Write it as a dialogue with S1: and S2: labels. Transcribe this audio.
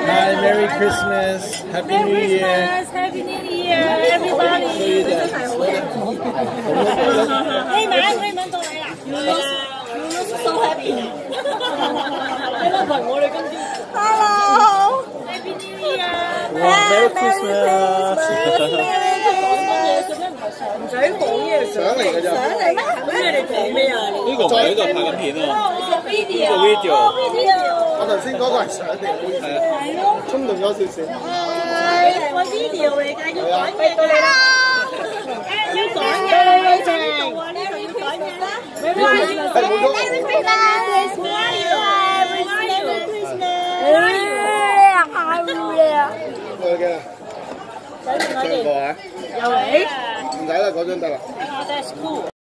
S1: Hi, Merry Christmas, Happy New Year.
S2: Happy New Year, everybody. 可以問到你啦。You look so happy. 你老婆我哋今朝。Hello. Happy New Year.
S1: Merry Christmas.
S2: 唔使講嘢，
S1: 相嚟㗎咋？
S2: 相嚟咩？咁你哋講咩啊？
S1: 呢個唔係呢個拍緊片啊。video。我頭先嗰個係相嚟，係咯，衝動咗少少。
S2: 係個 video 嚟㗎，要講嘢㗎啦。要講嘢，呢度啊，呢度要講嘢啦。Merry
S1: Christmas。唱過啊？
S2: 又嚟？
S1: 唔使啦，嗰張得啦。
S2: That's cool.